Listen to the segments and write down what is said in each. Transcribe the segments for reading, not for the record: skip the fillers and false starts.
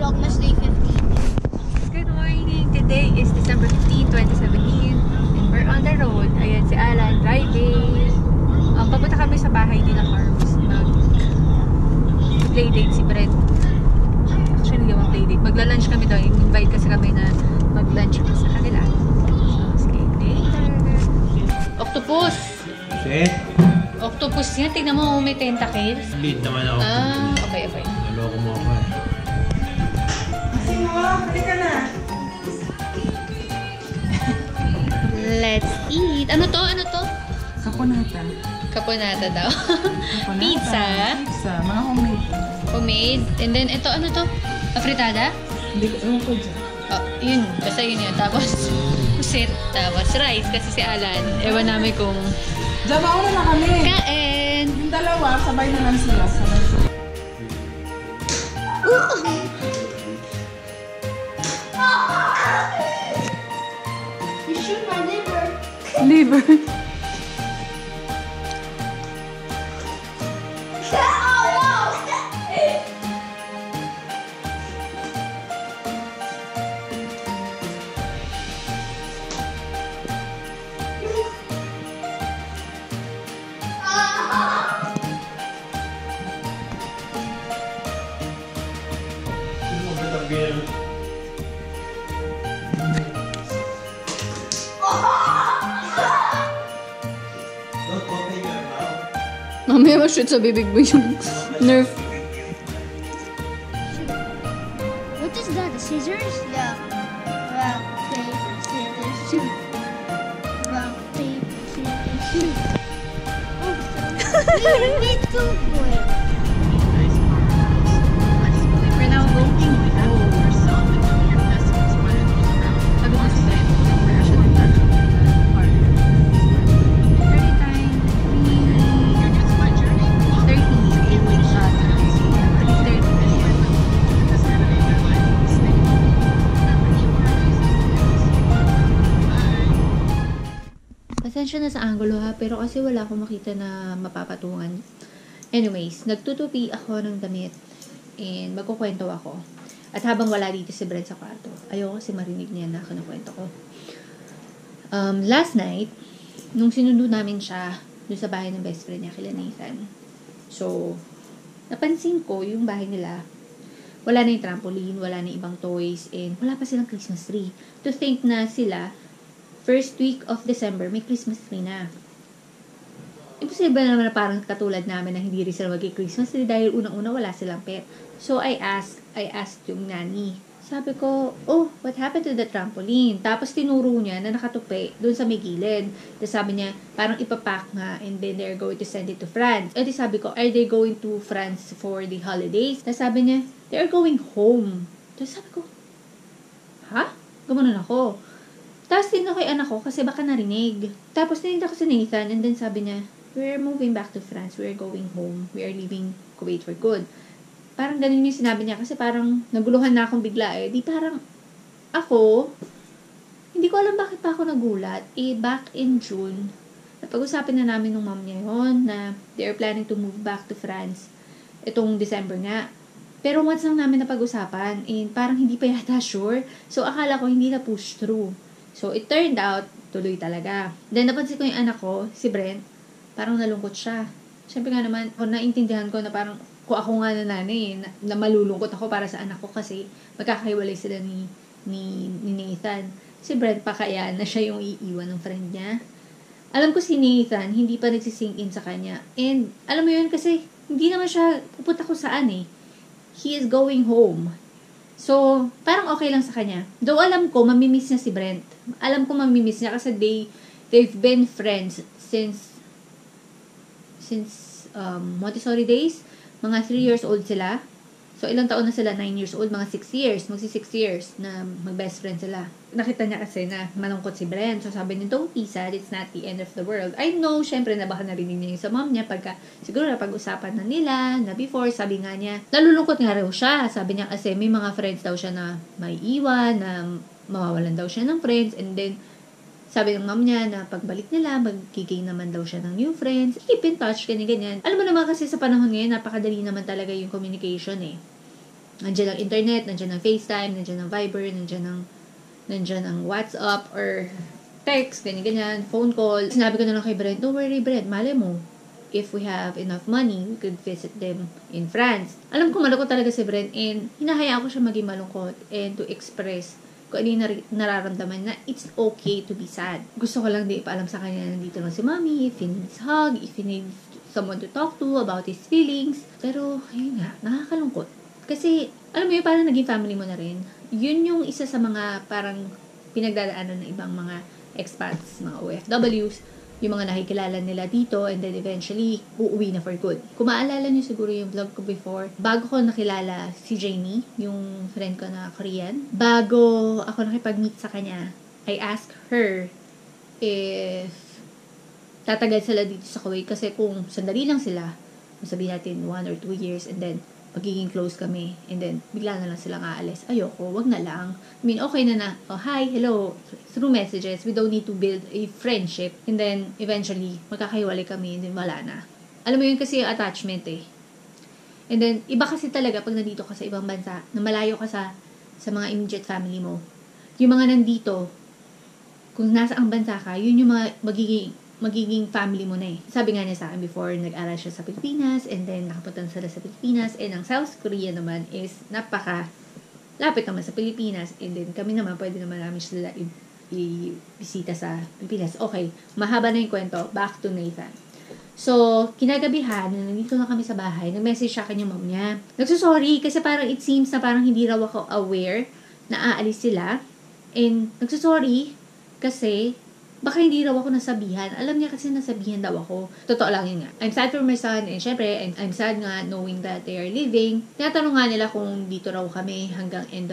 Vlogmas Day 15. Good morning! Today is December 15, 2017 and we're on the road. Ayan si Alan driving. Papunta kami sa bahay nila Carbs. Mag-playdate si Brent. Actually, yung playdate. Magla-lunch kami daw. Invite kasi kami na mag-lunch sa kanila. So, see you later. Octopus! Eh? Octopus yan. Tignan mo, may tentacles. Lead naman ako. Okay. Naloko mo ako eh. Sino? Halika na. Let's eat. Ano to? Kaponata. Kaponata daw. Kaponata. Pizza. Pizza. Mga homemade. Homemade. And then, ito, ano to? Afritada? Hindi ko, ewan ko dyan. Oh, yun. Basta yun yun. Tapos, pusit. Tapos, rice. Kasi si Alan, ewan namin kung Diyan, mauna na kami. kain. Yung dalawa, sabay na lang sila. You shoot my liver. Liver. Mamaya ma-shoot sa bibig mo yung nerf. What is that? The scissors? Yeah. Rock, paper, scissors, shoot. Rock, paper, scissors, shoot. Oh, we need to wait. We're now going home. Sabi ko sila, every time, 3:30. Pasensya na sa angulo ha, pero kasi wala akong makita na mapapatungan. Anyways, nagtutupi ako ng damit and magkukwento ako. At habang wala dito si Brent sa kwarto, ayoko kasi marinig niya na kinukwento ko. Last night, nung sinundo namin siya dun sa bahay ng best friend niya, kila Nathan. So, napansin ko yung bahay nila, wala na yung trampoline, wala na ibang toys, and wala pa silang Christmas tree. To think na sila, first week of December, may Christmas tree na. Imposible naman na parang katulad namin na hindi rin sila mag-Christmas tree dahil unang-una wala silang pet. So, I asked yung nanny. Sabi ko, oh, what happened to the trampoline? Tapos tinuro niya na nakatupi doon sa may gilid. Tapos sabi niya, parang ipapack nga and then they're going to send it to France. E di sabi ko, are they going to France for the holidays? Tapos sabi niya, they're going home. Tapos sabi ko, ha? Gumanon ako. Tapos tinignan ko yung anak ko kasi baka narinig. Tapos tinignan ko si Nathan and then sabi niya, we're moving back to France. We're going home. We are leaving Kuwait for good. Parang ganun yung sinabi niya kasi parang naguluhan na akong bigla eh. Di parang ako, hindi ko alam bakit pa ako nagulat. Back in June, napag-usapin na namin ng mom niya yun na they're planning to move back to France itong December nga. Pero once lang namin napag-usapan and parang hindi pa yata sure. So akala ko hindi na push through. So it turned out, tuloy talaga. Then napansin ko yung anak ko, si Brent, parang nalungkot siya. Siyempre nga naman, naintindihan ko na parang kung ako nga na nanay, na malulungkot ako para sa anak ko kasi magkakahiwalay sila ni Nathan. Si Brent pa kaya na siya yung iiwan ng friend niya. Alam ko si Nathan, hindi pa nagsisink in sa kanya. And alam mo yun kasi hindi naman siya pupunta kung saan eh. He is going home. So, parang okay lang sa kanya. Though alam ko, mamimiss niya si Brent. Alam ko mamimiss niya kasi they've been friends since Montessori days. Mga 3 years old sila. So, ilang taon na sila? 9 years old. Mga 6 years. Magsi 6 years na mag-best friend sila. Nakita niya kasi na malungkot si Brent. So, sabi niya, don't be sad. It's not the end of the world. I know, syempre, na baka narinig niya yung sa mom niya pagka siguro napag-usapan na nila na before, sabi nga niya, nalulungkot nga raw siya. Sabi niya kasi may mga friends daw siya na may iwan, na mawawalan daw siya ng friends. And then, sabi ng mom niya na pagbalik nila, magkikay naman daw siya ng new friends. Keep in touch, ganyan-ganyan. Alam mo naman kasi sa panahon ngayon, napakadali naman talaga yung communication eh. Nandiyan ang internet, nandiyan ang FaceTime, nandiyan ang Viber, nandiyan ang WhatsApp or text, ganyan, phone call. Sinabi ko na lang kay Brent, don't worry Brent, malay mo, if we have enough money, we could visit them in France. Alam ko malungkot talaga si Brent and hinahayaan ko siya maging malungkot and to express kung ano yung nararamdaman na it's okay to be sad. Gusto ko lang di ipaalam sa kanya na nandito lang si Mommy, if he needs hug, if he needs someone to talk to about his feelings. Pero, ayun nga, nakakalungkot. Kasi, alam mo yun, parang naging family mo na rin. Yun yung isa sa mga parang pinagdadaanan ng ibang mga expats, mga OFWs, yung mga nakikilala nila dito, and then eventually, uuwi na for good. Kung maalala niyo siguro yung vlog ko before, bago ko nakilala si Jamie, yung friend ko na Korean, bago ako nakipag-meet sa kanya, I asked her if tatagal sila dito sa Kuwait, kasi kung sandali lang sila, sabihin natin 1 or 2 years, and then magiging close kami, and then bigla na lang silang aalis. Ayoko, wag na lang. I mean, okay na, oh, hi, hello, through messages, we don't need to build a friendship, and then eventually, magkakahiwalay kami, and then wala na. Alam mo yun kasi yung attachment eh. And then, iba kasi talaga pag nandito ka sa ibang bansa, na malayo ka sa mga immediate family mo. Yung mga nandito, kung nasa ang bansa ka, yun yung mga magiging family mo na eh. Sabi nga niya sa akin before, nag-aral siya sa Pilipinas, and then nakapunta sila sa Pilipinas, and ang South Korea naman is lapit naman sa Pilipinas, and then kami naman, pwede naman namin sila i-bisita sa Pilipinas. Okay, mahaba na yung kwento. Back to Nathan. So, kinagabihan, nandito na kami sa bahay, nag-message sa akin yung mom niya. Nagsusorry, kasi parang it seems na parang hindi raw ako aware na aalis sila. And nagsusorry, kasi baka hindi raw ako nasabihan. Alam niya kasi nasabihan daw ako. Totoo lang yun nga. I'm sad for my son, and syempre, I'm sad nga knowing that they are leaving. Tinatanong nga nila kung dito raw kami hanggang end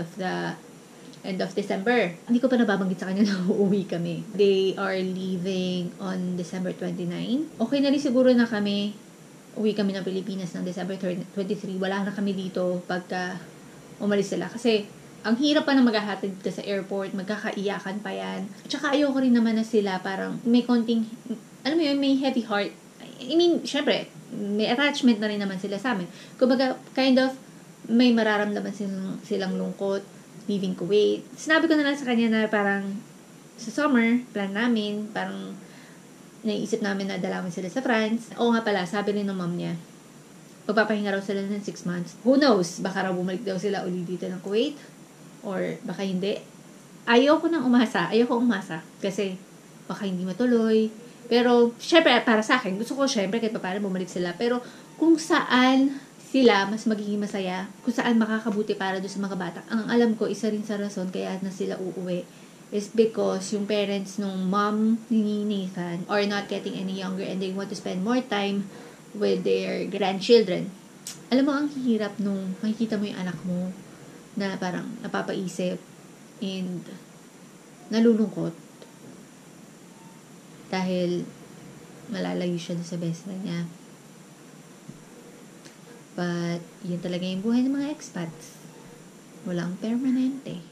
of December. Hindi ko pa nababanggit sa kanya na uuwi kami. They are leaving on December 29. Okay na rin siguro na kami. Uwi kami ng Pilipinas ng December 23. Wala na kami dito pagka umalis sila. Kasi ang hirap pa na maghahatid ka sa airport, magkakaiyakan pa yan. At saka ayoko rin naman na sila parang may konting, alam mo yun, may heavy heart. I mean, syempre, may attachment na rin naman sila sa amin. Kumbaga, kind of, may mararamdaman silang lungkot, leaving Kuwait. Sinabi ko na lang sa kanya na parang sa summer, plan namin, parang naiisip namin na dalawin sila sa France. Oo nga pala, sabi rin ng mom niya, pagpapahinga raw sila ng 6 months. Who knows? Baka raw bumalik daw sila uli dito ng Kuwait. Or baka hindi. Ayoko umasa. Kasi baka hindi matuloy. Pero, syempre, para sa akin, gusto ko syempre kahit paano bumalik sila. Pero, kung saan sila mas magiging masaya, kung saan makakabuti para doon sa mga bata. Ang alam ko, isa rin sa rason kaya na sila uuwi is because yung parents nung mom ni Nathan are not getting any younger and they want to spend more time with their grandchildren. Alam mo, ang hirap nung makikita mo yung anak mo na parang napapaisip and nalulungkot dahil malalayo siya sa best friend niya. But, yun talaga yung buhay ng mga expats. Walang permanente.